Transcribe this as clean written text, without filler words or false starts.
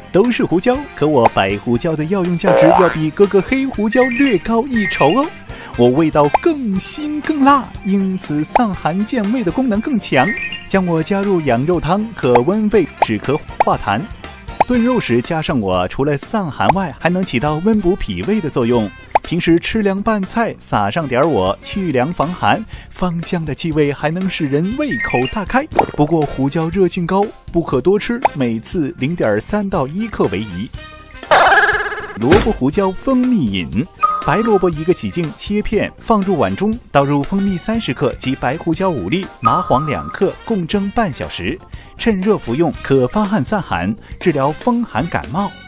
都是胡椒，可我白胡椒的药用价值要比哥哥黑胡椒略高一筹哦。我味道更辛更辣，因此散寒健胃的功能更强。将我加入羊肉汤，可温胃止咳化痰。炖肉时加上我，除了散寒外，还能起到温补脾胃的作用。平时吃凉拌菜，撒上点我，去凉防寒，芳香的气味还能使人胃口大开。不过胡椒热性高，不可多吃，每次0.3到1克为宜。萝卜胡椒蜂蜜饮。白萝卜1个洗净切片，放入碗中，倒入蜂蜜30克及白胡椒5粒，麻黄2克，共蒸半小时。趁热服用，可发汗散寒，治疗风寒感冒。